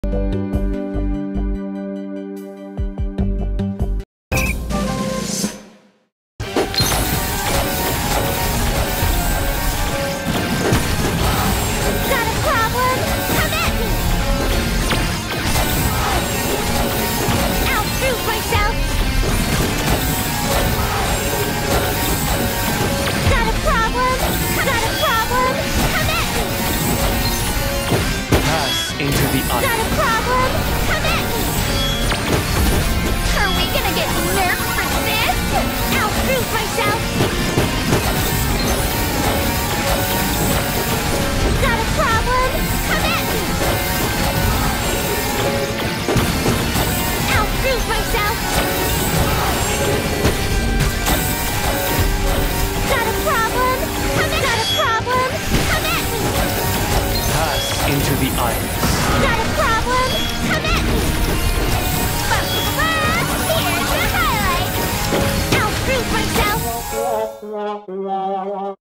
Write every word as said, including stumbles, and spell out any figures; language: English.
Into the iris. Got a problem? Come at me! But first, here's the highlight! I'll prove myself!